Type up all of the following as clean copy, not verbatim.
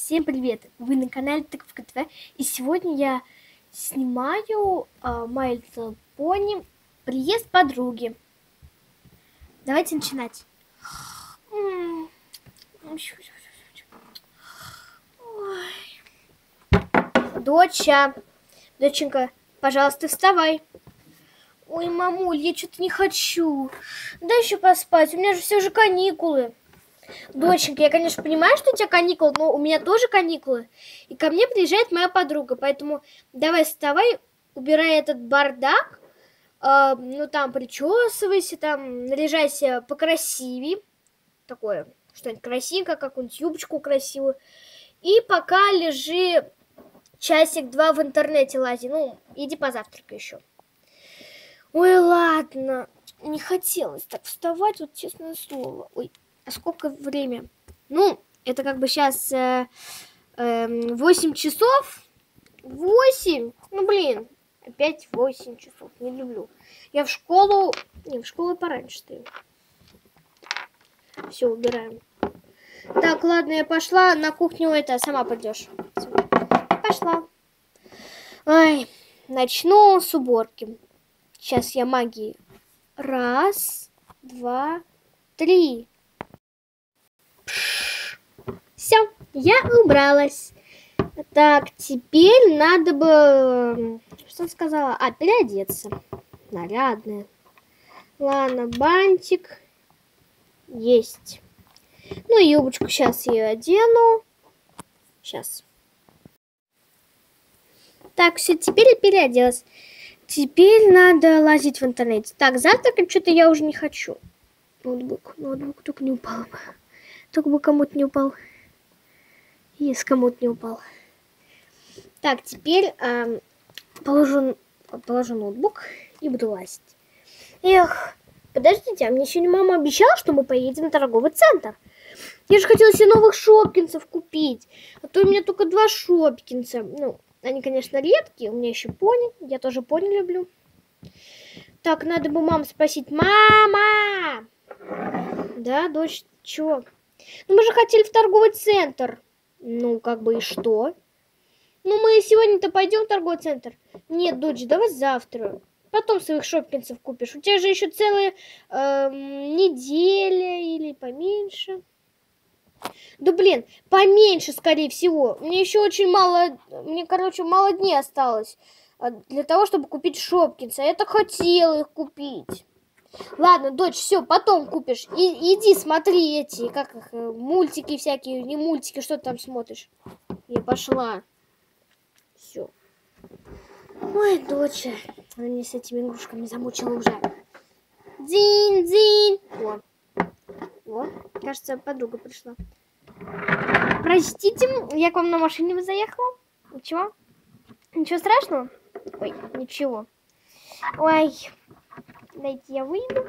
Всем привет! Вы на канале Тыковка ТВ, и сегодня я снимаю My Little Pony приезд подруги. Давайте начинать. Доченька, пожалуйста, вставай. Ой, мамуль, я что-то не хочу. Дай еще поспать, у меня же все же каникулы. Доченька, я, конечно, понимаю, что у тебя каникулы, но у меня тоже каникулы. И ко мне приезжает моя подруга, поэтому давай вставай, убирай этот бардак, там причесывайся, там наряжайся покрасивее, такое, что-нибудь красивенькое, какую-нибудь юбочку красивую. И пока лежи часик-два в интернете лази, иди позавтракай еще. Ой, ладно, не хотелось так вставать, вот честное слово. Ой. А сколько время? Это как бы сейчас 8 часов. 8? Опять 8 часов. Не люблю. Я в школу пораньше стою. Все, убираем. Так, ладно, я пошла. На кухню сама пойдешь. Пошла. Ай, начну с уборки. Сейчас я магией. 1, 2, 3. Все, я убралась. Так, теперь надо бы, что сказала, переодеться. Нарядная. Ладно, бантик есть. Юбочку сейчас я одену. Сейчас. Так, все, теперь я переоделась. Теперь надо лазить в интернете. Так, завтракать что-то я уже не хочу. Ноутбук только не упал. Только бы кому-то не упал. Если кому-то не упал. Так, теперь положу ноутбук и буду лазить. Эх, подождите, а мне сегодня мама обещала, что мы поедем в торговый центр. Я же хотела себе новых шопкинсов купить. А то у меня только 2 шопкинса. Они, конечно, редкие. У меня еще пони. Я тоже пони люблю. Так, надо бы маму спросить. Мама! Да, дочь, чего? Мы же хотели в торговый центр. И что? Мы сегодня-то пойдем в торговый центр. Нет, дочь, давай завтра. Потом своих шопкинсов купишь. У тебя же еще целая неделя или поменьше. Да поменьше, скорее всего. Мне еще очень мало, мало дней осталось для того, чтобы купить шопкинсы. Я так хотела их купить. Ладно, дочь, все, потом купишь. Иди смотри эти, мультики всякие, не мультики, что ты там смотришь. Я пошла. Все. Ой, дочь, она меня с этими игрушками замучила уже. Дзинь-дзинь. О, кажется, подруга пришла. Простите, я к вам на машине заехала. Ничего? Ничего страшного? Ой, ничего. Ой, дайте я выйду.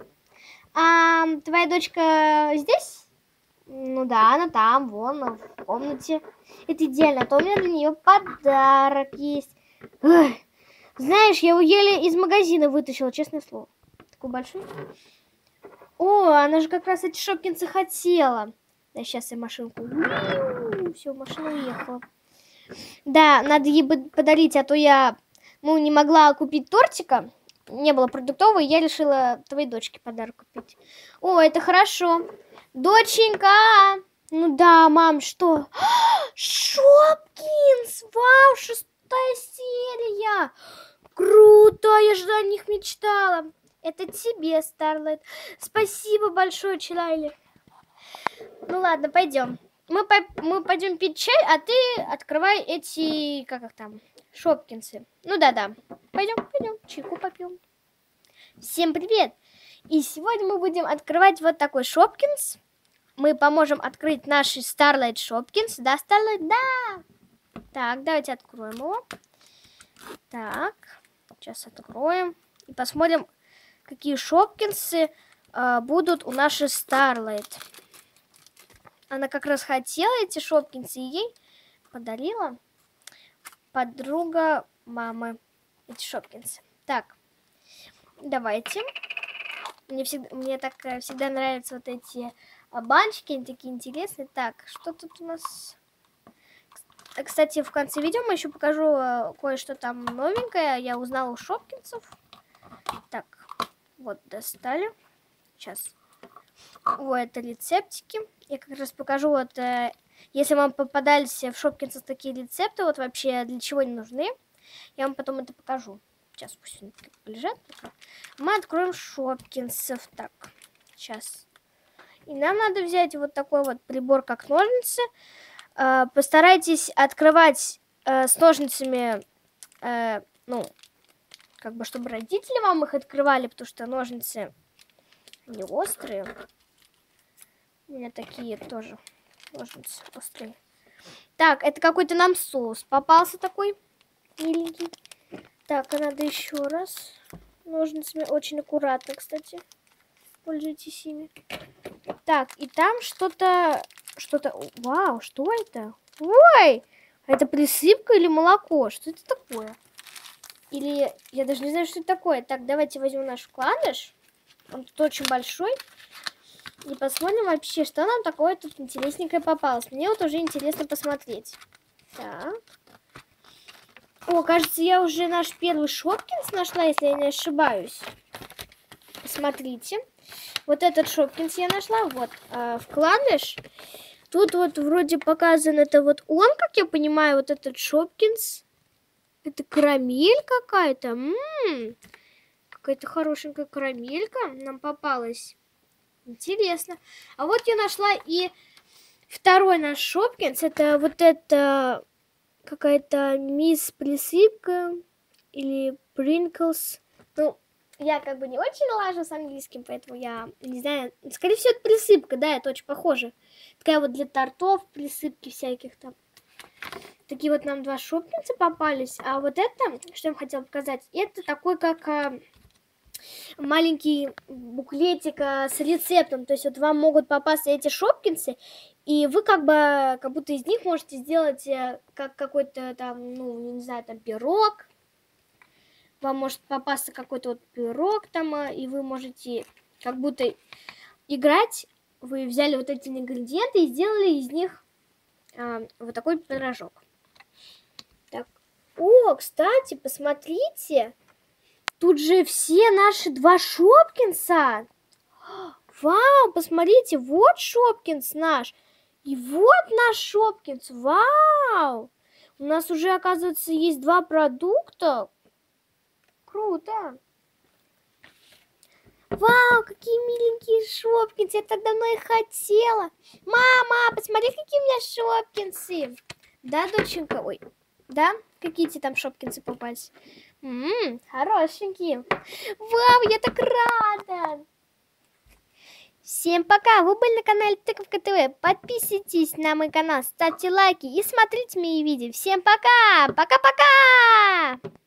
Твоя дочка здесь? Да, она там, вон, в комнате. Это идеально, а то у меня для нее подарок есть. Ой, знаешь, я его еле из магазина вытащила, честное слово. Такой большой. О, она же как раз эти шопкинсы хотела. Да, сейчас я машинку. Все, машина уехала. Да, надо ей подарить, а то я, не могла купить тортика. Не было продуктового, и я решила твоей дочке подарок купить. О, это хорошо. Доченька! Да, мам, что? Шопкинс! Вау, 6-я серия! Круто! Я же о них мечтала. Это тебе, Старлайт. Спасибо большое, Чилайли. Ладно, пойдем. Мы пойдем пить чай, а ты открывай эти, шопкинсы. Да. Пойдем, чайку попьем. Всем привет! И сегодня мы будем открывать вот такой шопкинс. Мы поможем открыть наши Starlight Шопкинс. Да, Starlight? Да! Так, давайте откроем его. Так, сейчас откроем. И посмотрим, какие шопкинсы будут у нашей Starlight. Она как раз хотела эти шопкинсы, и ей подарила подруга мамы эти шопкинсы. Так, давайте. Мне так всегда нравятся вот эти баночки, они такие интересные. Так, что тут у нас? Кстати, в конце видео мы еще покажу кое-что там новенькое. Я узнала у шопкинсов. Так, вот достали. Сейчас. Вот это рецептики. Я как раз покажу, вот, если вам попадались в шопкинсах такие рецепты, вот вообще для чего они нужны, я вам потом это покажу. Сейчас пусть они лежат. Мы откроем шопкинсов. Так, сейчас. И нам надо взять вот такой вот прибор, как ножницы. Постарайтесь открывать с ножницами, ну, как бы, чтобы родители вам их открывали, потому что ножницы не острые. У меня такие тоже ножницы острые. Так, это какой-то нам соус попался такой миленький. Так, а надо еще раз. Ножницами очень аккуратно, кстати. Пользуйтесь ими. Так, и там что-то... Вау, что это? Ой! Это присыпка или молоко? Что это такое? Или... Я даже не знаю, что это такое. Так, давайте возьмем наш вкладыш. Он тут очень большой. И посмотрим вообще, что нам такое тут интересненькое попалось. Мне вот уже интересно посмотреть. Так. О, кажется, я уже наш первый шопкинс нашла, если я не ошибаюсь. Смотрите. Вот этот шопкинс я нашла. Вот, вкладыш. Тут вот вроде показан, это вот он, как я понимаю, вот этот шопкинс. Это карамель какая-то. Какая-то хорошенькая карамелька нам попалась. Интересно. А вот я нашла и второй наш шопкинс. Это вот это какая-то мисс присыпка или Принклс. Ну, я как бы не очень лажу с английским, поэтому я не знаю. Скорее всего, это присыпка, да, это очень похоже. Такая вот для тортов, присыпки всяких там. Такие вот нам два шопкинса попались. А вот это, что я вам хотела показать, это такой, как маленький буклетик с рецептом. То есть вот вам могут попасться эти шопкинсы, и вы как будто из них можете сделать как какой-то там, ну, не знаю, там пирог. Вам может попасться какой-то вот пирог там, и вы можете как будто играть. Вы взяли вот эти ингредиенты и сделали из них вот такой пирожок. Так. О, кстати, посмотрите. Тут же все наши два шопкинса. Вау, посмотрите, вот шопкинс наш. И вот наш шопкинс. Вау. У нас уже, оказывается, есть два продукта. Круто. Вау, какие миленькие шопкинсы. Я так давно их хотела. Мама, посмотри, какие у меня шопкинсы. Да, доченька? Ой, да? Какие тебе там шопкинсы попались? Хорошенькие. Вау, я так рада. Всем пока. Вы были на канале Тыковка ТВ. Подписывайтесь на мой канал, ставьте лайки и смотрите мои видео. Всем пока. Пока-пока.